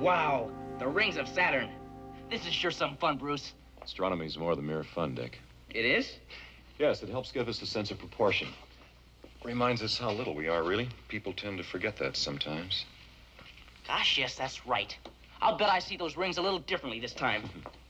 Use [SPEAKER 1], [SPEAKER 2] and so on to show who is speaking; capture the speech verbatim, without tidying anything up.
[SPEAKER 1] Wow, the rings of Saturn. This is sure some fun, Bruce.
[SPEAKER 2] Astronomy is more than mere fun, Dick.
[SPEAKER 1] It is?
[SPEAKER 2] Yes, it helps give us a sense of proportion. Reminds us how little we are, really. People tend to forget that sometimes.
[SPEAKER 1] Gosh, yes, that's right. I'll bet I see those rings a little differently this time.